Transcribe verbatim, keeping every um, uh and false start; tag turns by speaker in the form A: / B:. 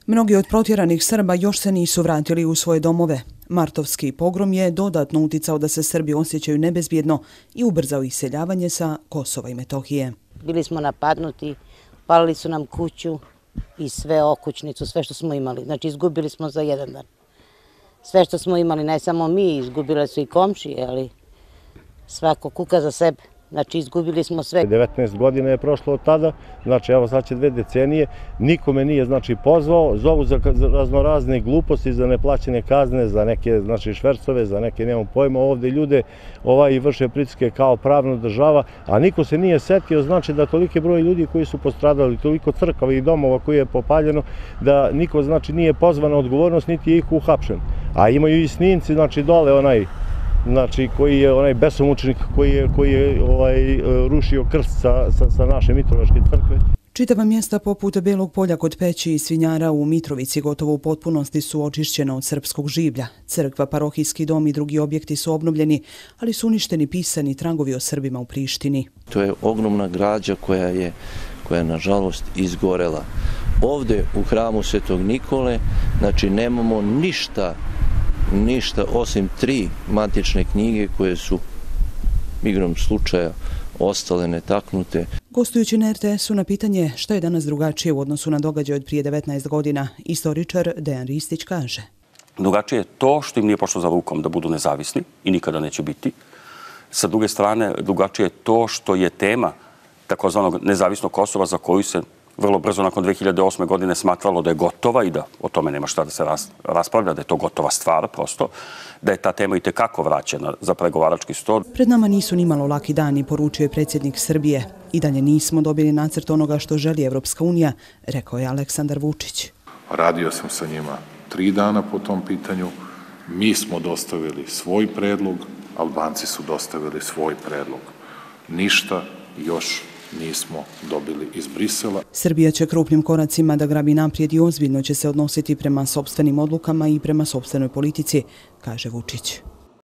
A: Mnogi od protjeranih Srba još se nisu vratili u svoje domove. Martovski pogrom je dodatno uticao da se Srbi osjećaju nebezbjedno i ubrzao iseljavanje sa Kosova i Metohije.
B: Bili smo napadnuti, palili su nam kuću i sve okućnicu, sve što smo imali. Znači izgubili smo za jedan dan. Sve što smo imali, ne samo mi, izgubile su i komšije, ali svako kuka za sebe. Znači, izgubili smo sve.
C: devetnaest godina je prošlo od tada, znači evo sad će dve decenije, nikome nije znači pozvao, zovu za raznorazne gluposti, za neplaćene kazne, za neke znači švercove, za neke nemam pojma, ovde ljude ovaj vrše pritiske kao pravna država, a niko se nije setio znači da toliki broj ljudi koji su postradali, toliko crkava i domova koji je popaljeno, da niko znači nije pozvan na odgovornost, niti je ih uhapšen. A imaju i snimci, znači dole onaj znači koji je onaj besomučenik koji je, koji je ovaj, rušio krst sa, sa, sa naše Mitrovačke crkve.
A: Čitava mjesta poput Belog polja kod Peći i Svinjara u Mitrovici gotovo u potpunosti su očišćena od srpskog življa. Crkva, parohijski dom i drugi objekti su obnovljeni, ali su uništeni pisani tragovi o Srbima u Prištini.
D: To je ogromna građa koja je, koja je nažalost izgorela. Ovdje u hramu Svetog Nikole, znači nemamo ništa ništa osim tri matične knjige koje su igrom slučaja ostale netaknute.
A: Gostujući na er te esu na pitanje šta je danas drugačije u odnosu na događaj od prije devetnaest godina, istoričar Dejan Ristić kaže.
E: Drugačije je to što im nije pošlo za rukom da budu nezavisni i nikada neće biti. Sa druge strane, drugačije je to što je tema takozvanog nezavisnog Kosova za koju se vrlo brzo nakon dve hiljade osme. godine smatralo da je gotova i da o tome nema šta da se raspravlja, da je to gotova stvar prosto, da je ta tema i tekako vraćena za pregovarački stol.
A: Pred nama nisu nimalo laki dani, poručio je predsjednik Srbije. I dalje nismo dobili nacrt onoga što želi Evropska unija, rekao je Aleksandar Vučić.
F: Radio sam sa njima tri dana po tom pitanju. Mi smo dostavili svoj predlog, Albanci su dostavili svoj predlog. Ništa još nismo dobili iz Brisela.
A: Srbija će krupnim koracima da grabi naprijed i ozbiljno će se odnositi prema sopstvenim odlukama i prema sopstvenoj politici, kaže Vučić.